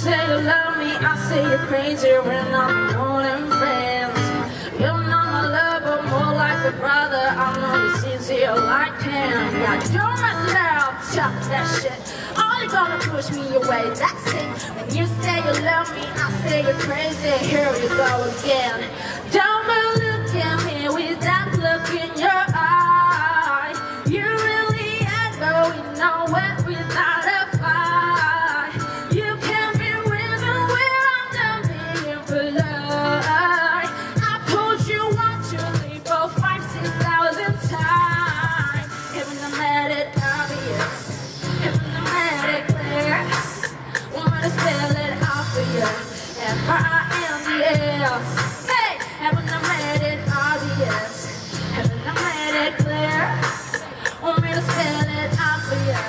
say you love me, I say you're crazy. We're not more than friends. You're not my lover, more like a brother. I know you sincere like him. Yeah, don't mess it up, talk that shit. Only gonna push me away, that's it. When you say you love me, I say you're crazy. Here we go again. Don't look at me with that look in your eye. You really ain't going nowhere without a fight. You can't be reason where I'm done being polite. I told you 1, 2, 3, 4, 5, 6,000 times. Haven't I made it obvious? Haven't I made it clear? Want me to spell it out for you? F-I-N-D-S. Hey, haven't I made it obvious? Haven't I made it clear? Want me to spell it out for you?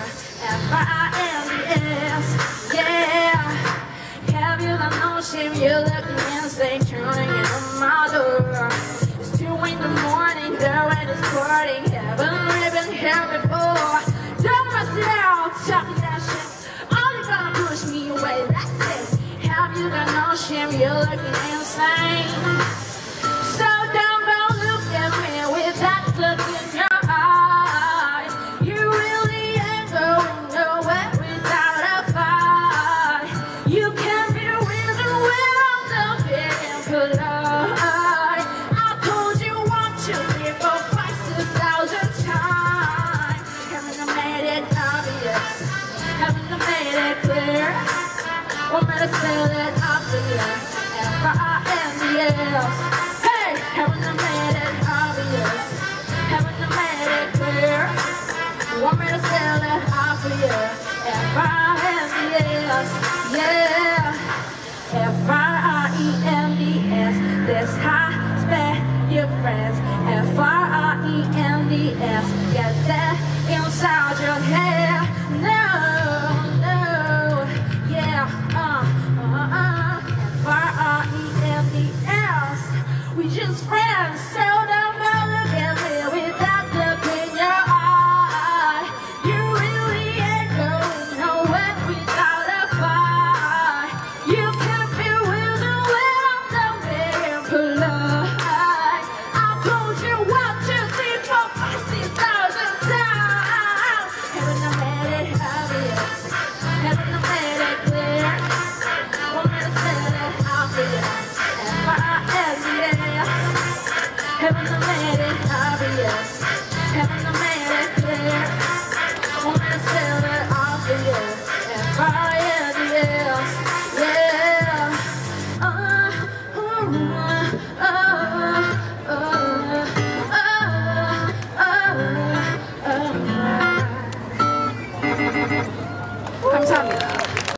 F-I-N-D-S. Yeah. Have you got no shame? You're looking insane, turning in my door. It's 2 in the morning, girl, and it's partying. Haven't we been here before? Don't mess it out, talk that shit. Only gonna push me away, that's it. Have you got no shame? You're looking insane. So don't go look at me with that look in your eye. You really ain't going nowhere without a fight. You can't be a reason where I'm done being polite. I told you 1, 2, 3, 4, 5, 6,000 times. Haven't I made it obvious? Haven't I made it clear? Want me to spell it out for you? F-I-N-D-S. Hey, haven't I made it obvious? Haven't I made it clear? Want me to spell it out for you? F-I-N-D-S. Yeah. F-I-R-E-N-D-S. That's how I spell your friends. F-I-R-E-N-D-S. Get that inside your head. No, no. Yeah, F-I-R-E-N-D-S. We just friends.